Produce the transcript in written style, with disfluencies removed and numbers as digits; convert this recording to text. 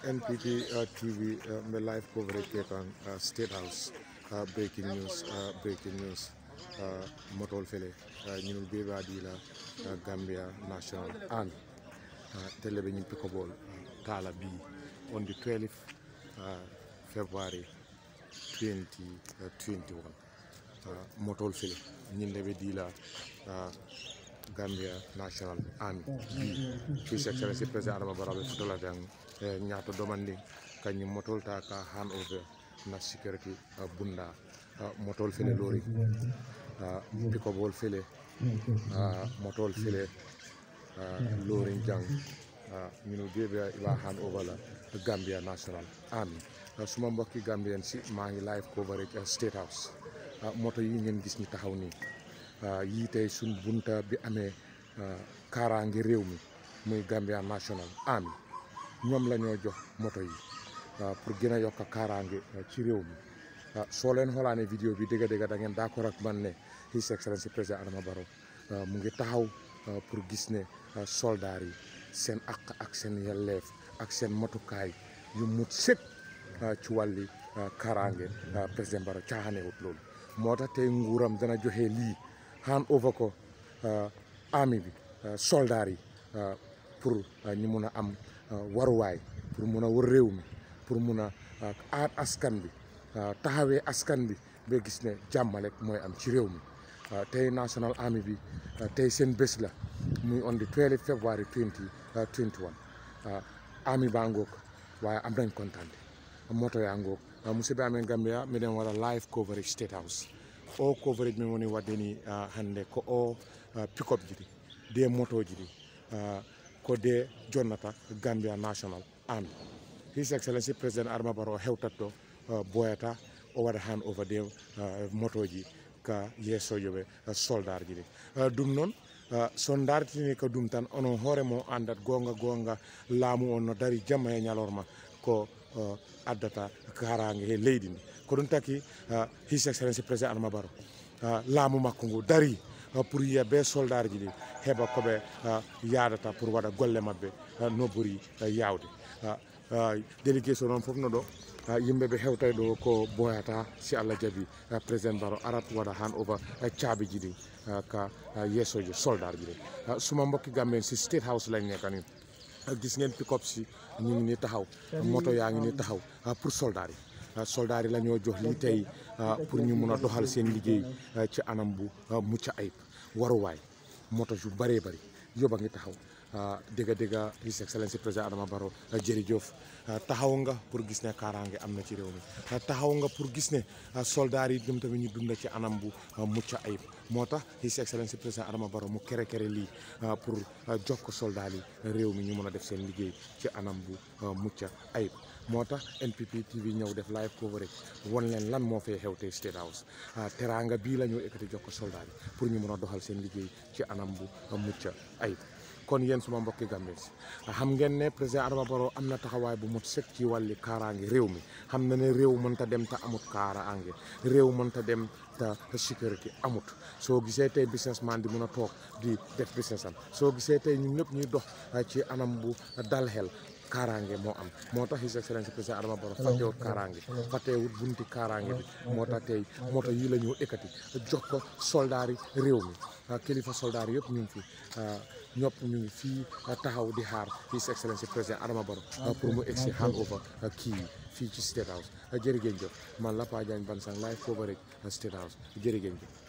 NPP TV the live coverage on State House breaking news motol fele ñun beba di la Gambia National Army tele be ñim pickleball tala bi on the 12th February 2021 motol fele ñin lebe di la Gambia National Army His Excellency President Adama Barrow futola dang ñaato domandi kañ motol ta ka hand over na security bunda motol fele lori pickleball fele motol fele lori jang ñu bebe iba hand over la Gambia National Army suma mbokki Gambian si maa ngi live coverage State House moto yi ngeen gis ni taxaw ni yi tey sun bunta bi amee kaaraange réew mi muy Gambia National Army ñoom la ñoo jox moto yi pour gën a yokk kaaraange ci réew mi soo leen xoolaane vidéo bi dëgg da ngeen d'accord ak man ne His Excellency Président Adama Barrow mu ngi taxaw pour gis ne soldaar yi seen àq ak seen yelleef ak seen matukaay yu mut sëkk ci wàlli kaaraange président Barrow caaxaanewut loolu moo tax tey nguuram dana joxe lii hand over ko army bi soldaar yi pour ñu mun a am waruwaay pour mun a wër réew mi pour mun a aar askan bi taxawee askan bi ba gis ne jàmmalek mooy am ci réew mi tey National Army bi tey seen bés la muy on the 12 February 2021 army baa ngoog waaye am nañ kontaan moto yaa ngoog musidɓe amen Gambia miɗen waɗa live coverage State House o coverage min woni wadde ni hande ko o pick-up ji ɗi de motoji ɗi ko de jonnata Gambia National Army His Excellency President Adama Barrow hewtat ɗo boyata o waɗa hand over de motoji ka yeesojoɓe soldat ji ɗi ɗum noon son dartini ko ɗum tan onon hoore mo andat gonga laamu on no dari jamma e ñalorma ko addata kaaraange e leydi ndi ko ɗum taki His Excellency Président Adama Barrow laamu makko ngu dari pour yiya be soldat ji ɗi heɓa koɓe yaadata pour waɗa golle mabɓe no ɓuri yawde délégation noon fof no ɗo yimɓe ɓe hewtay ɗo ko boyata si Allah jaaɓi président Barrow arat waɗa han over caaɓiji ɗi ka yeesoje soldat ji ɗi suma mbokki Gambien si State House lañ nekka ni gis ngeen pick-up si ñu ngi ni taxaw moto yaa ngi ni taxaw pour soldat yi la ñoo jox lii tey pour ñu mun a doxal seen liggéey ci anam bu mucc ayib waruwaay moto yu bëree bëri yóbba ngi taxaw dëgg His Excellency Président Adama Barrow jërëjëf taxaw nga pour gis ne kaaraange am na ci réew mi taxaw nga pour gis ne soldat yi ñoom tamit ñu dund ci anam bu mucc ayib moo tax His Excellency Président Adama Barrow mu kere lii pour jox ko soldat yi réew mi ñu mën a def seen liggéey ci anam bu mucc ayib moo tax NPP TV ñëw def live coverage won leen lan moo fay xew tey State House teraanga bii la ñu ekkati jox ko soldat yi pour ñu mën a doxal seen liggéey ci anam bu mucc ayib kon yéen suma mbokki Gambien si xam ngeen ne président Adama Barrow am na taxawaay bu mot sëkk ci wàlli kaaraange réew mi xam na ne réew mënta dem te amut kaaraange réew mënta dem te sécurité amut soo gisee tey businessman di mun a toog di def business am soo gisee tey ñun ñëpp ñuy dox ci anam bu dal xel kaaraange moo am moo tax His Excellency Président Adama Barrow fàttewut kaaraange fàttewut bunti kaaraange bi moo tax tey moto yi la ñu ekkati jox ko soldaar yi réew mi kilifa soldaar yëpp ñu ngi fi ñëpp ñu ngi fii taxaw di xaar His Excellency Président Adama Barrow pour mu egsi hand over kii fii ci State House jërë ngeen jëf man la Pa Jagne Bansang live coverage State House jërë ngeen jëf